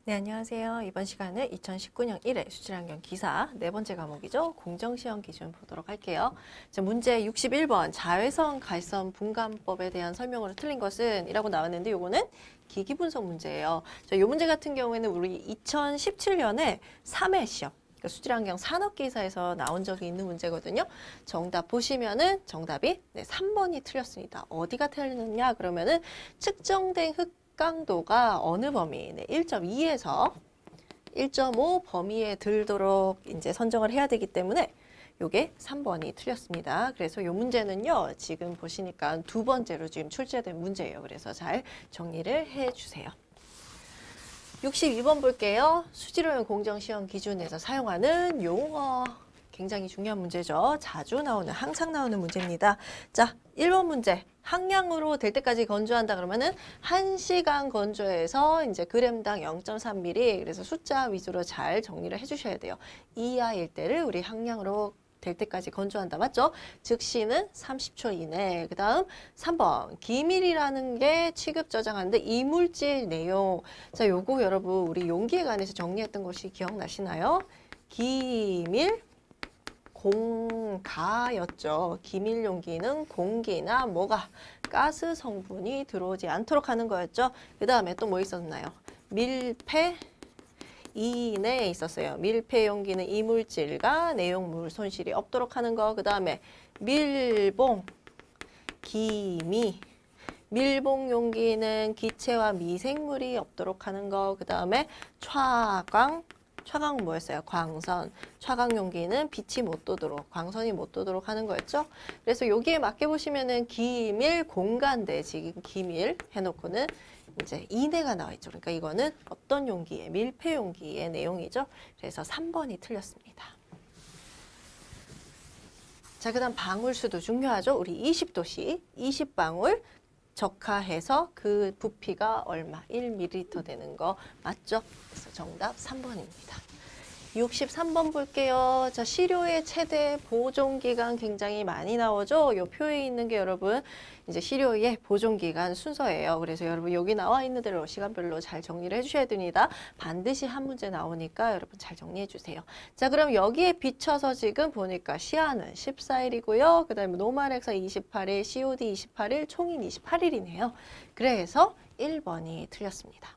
네, 안녕하세요. 이번 시간은 2019년 1회 수질환경 기사 네 번째 과목이죠. 공정시험 기준 보도록 할게요. 자, 문제 61번 자외선 갈선 분간법에 대한 설명으로 틀린 것은 이라고 나왔는데 요거는 기기분석 문제예요. 자, 이 문제 같은 경우에는 우리 2017년에 3회 시험 그러니까 수질환경 산업기사에서 나온 적이 있는 문제거든요. 정답 보시면은 정답이 3번이 틀렸습니다. 어디가 틀렸느냐 그러면은 측정된 흙 강도가 어느 범위? 1.2에서 1.5 범위에 들도록 이제 선정을 해야 되기 때문에 요게 3번이 틀렸습니다. 그래서 요 문제는요, 지금 보시니까 두 번째로 지금 출제된 문제예요. 그래서 잘 정리를 해 주세요. 62번 볼게요. 수질오염 공정시험 기준에서 사용하는 용어. 굉장히 중요한 문제죠. 자주 나오는, 항상 나오는 문제입니다. 자, 1번 문제. 항량으로 될 때까지 건조한다 그러면은 1시간 건조해서 이제 g당 0.3ml 그래서 숫자 위주로 잘 정리를 해주셔야 돼요. 이하일 때를 우리 항량으로 될 때까지 건조한다. 맞죠? 즉시는 30초 이내. 그 다음 3번. 기밀이라는 게 취급 저장하는데 이물질 내용. 자, 요거 여러분 우리 용기에 관해서 정리했던 것이 기억나시나요? 기밀. 공가였죠. 기밀 용기는 공기나 뭐가 가스 성분이 들어오지 않도록 하는 거였죠. 그 다음에 또 뭐 있었나요? 밀폐 이내에 있었어요. 밀폐 용기는 이물질과 내용물 손실이 없도록 하는 거. 그 다음에 밀봉 기미 밀봉 용기는 기체와 미생물이 없도록 하는 거. 그 다음에 차광은 뭐였어요? 광선. 차광 용기는 빛이 못 도도록, 광선이 못 도도록 하는 거였죠? 그래서 여기에 맞게 보시면은 기밀 공간대, 지금 기밀 해놓고는 이제 이내가 나와 있죠. 그러니까 이거는 어떤 용기의, 밀폐 용기의 내용이죠. 그래서 3번이 틀렸습니다. 자, 그 다음 방울수도 중요하죠. 우리 20도씨, 20방울. 적하해서 그 부피가 얼마? 1ml 되는 거 맞죠? 그래서 정답 3번입니다. 63번 볼게요. 자, 시료의 최대 보존기간 굉장히 많이 나오죠? 요 표에 있는 게 여러분 이제 시료의 보존기간 순서예요. 그래서 여러분 여기 나와 있는 대로 시간별로 잘 정리를 해주셔야 됩니다. 반드시 한 문제 나오니까 여러분 잘 정리해 주세요. 자, 그럼 여기에 비춰서 지금 보니까 시한은 14일이고요. 그 다음에 노말엑사 28일, COD 28일, 총인 28일이네요. 그래서 1번이 틀렸습니다.